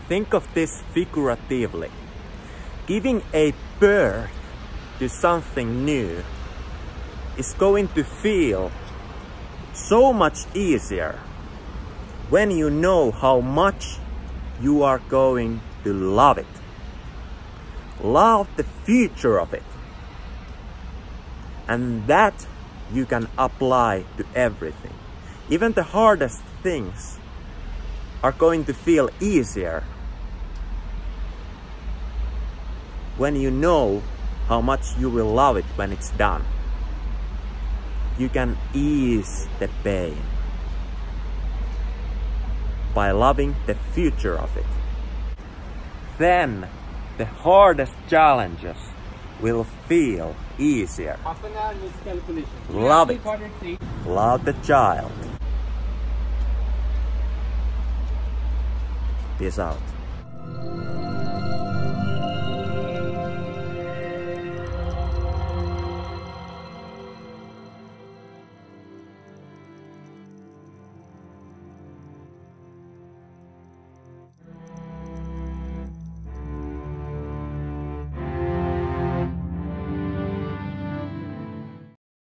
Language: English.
Think of this figuratively. Giving a birth to something new is going to feel so much easier when you know how much you are going to love it. Love the future of it. And that you can apply to everything. Even the hardest things are going to feel easier when you know how much you will love it when it's done. You can ease the pain by loving the future of it. Then the hardest challenges will feel easier. Love it. Love the child. Peace out.